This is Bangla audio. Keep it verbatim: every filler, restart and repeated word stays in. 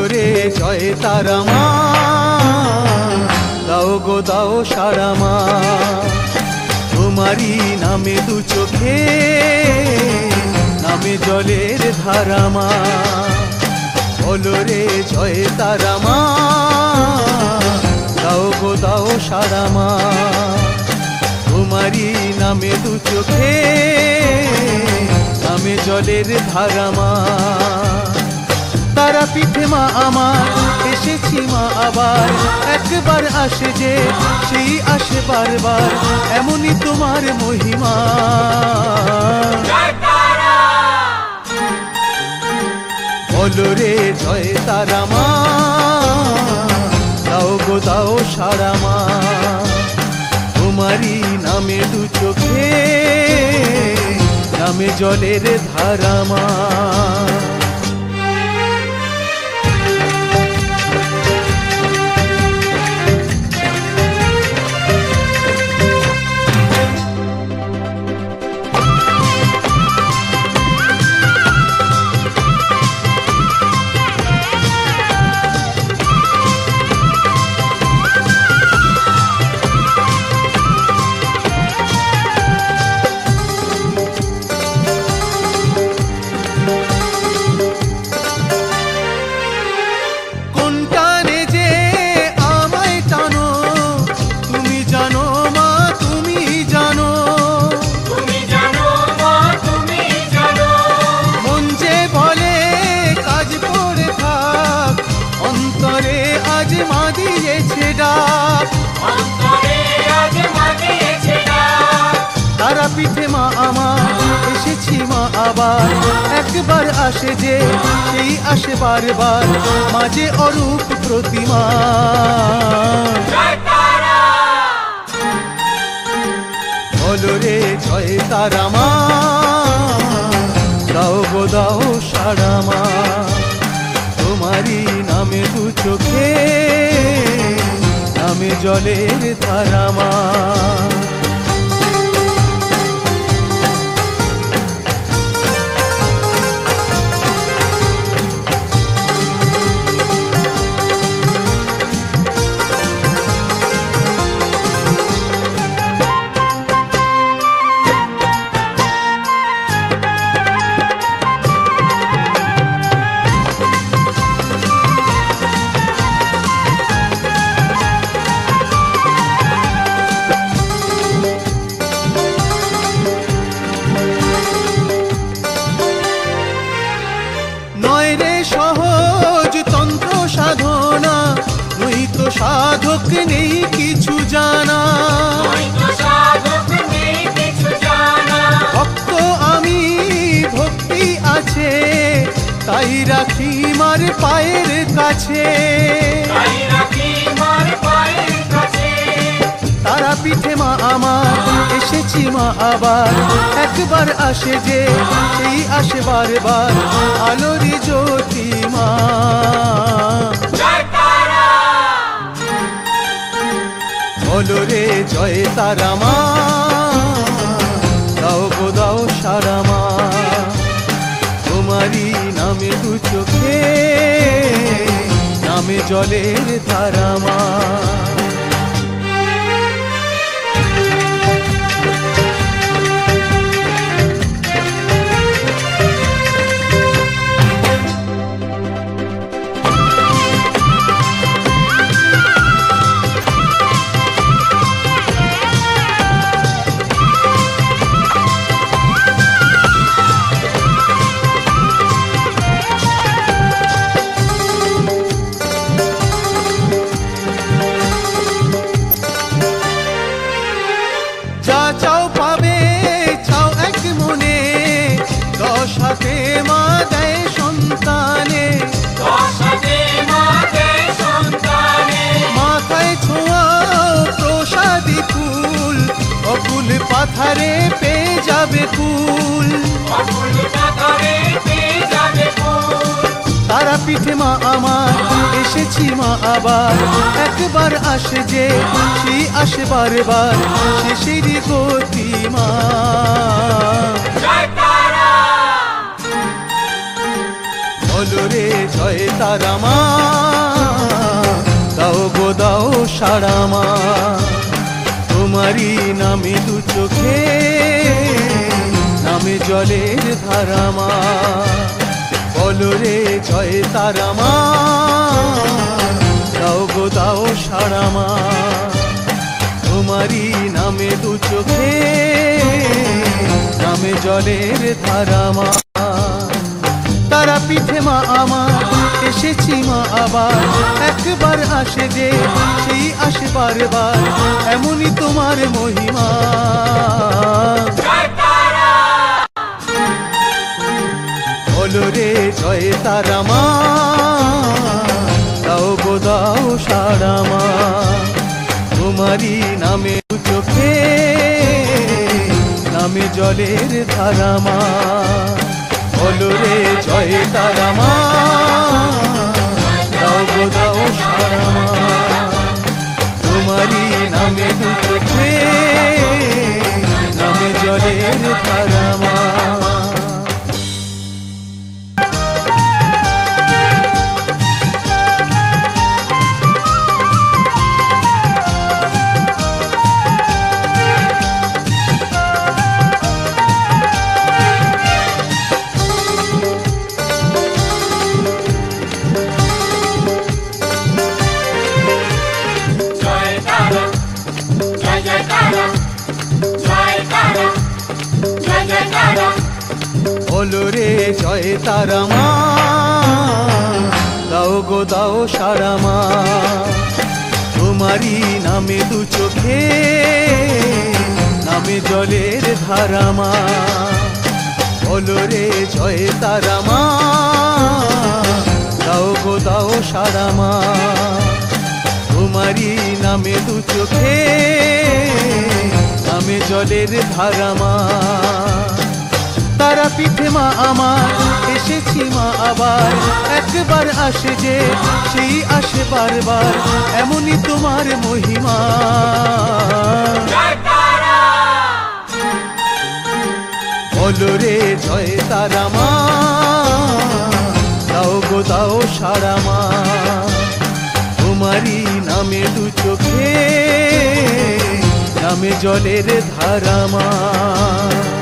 রে জয় তারা মা, দাও গো দাও সারা মা, তোমারই নামে দু চোখে নামে জলের ধারা মা। বলো রে জয় তারা মা, দাও গো দাও সারা মা, তোমারই নামে দু চোখে নামে জলের ধারা মা। তারা পিঠে মা আমার এসেছি মা আবার, একবার আসে যে সেই আসে বারবার, এমনই তোমার মহিমা। বলো রে জয় তারা মা, দাও গো দাও সারা মা, তোমারই নামে দু চোখে নামে জলের ধারা মা। তারা পিঠে মা আমার এসেছি মা আবার, একবার আসে যে সেই আসে বারবার, মাঝে অরূপ প্রতিমা। বলো রে জয় তারা মা, দাও গো দাও সারা মা, তোমারই নামে দু চোখে নামে জলের ধারা মা। সাধক নেই কিছু জানা, ভক্ত আমি ভক্তি আছে তাই রাখি মার পায়ের কাছে। তারা পিঠে মা আমার এসেছি মা আবার, একবার আসে যে সেই আসে বারবার, আলোরি জ্যোতি মা। বলো রে জয় তারা মা, দাও গো দাও সারা মা, তোমারই নামে দু চোখে নামে জলের ধারা মা। পাথারে পেয়ে যাবে ফুল, তারা পিঠে মা আমার এসেছি মা আবার, একবার আসে যে সেই আসে বারবার, শেষেরই গতি মা। বলো রে জয় তারা মা, দাও গো দাও সাড়া মা, তোমারই নামে দু চোখে নামে জলের ধারা মা। বলো রে জয় তারা মা, দাও গো দাও সাড়া মা, তোমারই নামে দু চোখে নামে জলের ধারা মা। তারা পিঠে মা আমার এসেছি মা আবার, একবার আসে যে সেই আসে বারবার, এমনই তোমার মহিমা। বলো রে জয় তারা মা, দাও গো দাও সাড়া মা, তোমারই নামে চোখে নামে জলের ধারা মা। বলো রে জয় তারা মা, দাও গো দাও সাড়া মা, তোমারই নামে চোখে নামে জলের ধারা মা। বলো রে জয় তারা মা, দাও গো দাও সাড়া মা, তোমারই নামে দু চোখে নামে জলের ধারা মা। বলো রে জয় তারা মা, দাও গো দাও সাড়া মা, তোমারই নামে দু চোখে নামে জলের ধারা মা। তারা পিঠে মা আমার এসেছি মা আবার, একবার আসে যে সেই আসে বারবার, এমনই তোমার মহিমা। বলো রে জয় তারা মা, দাও গো দাও সাড়া মা, তোমারই নামে দু চোখে নামে জলের ধারা মা।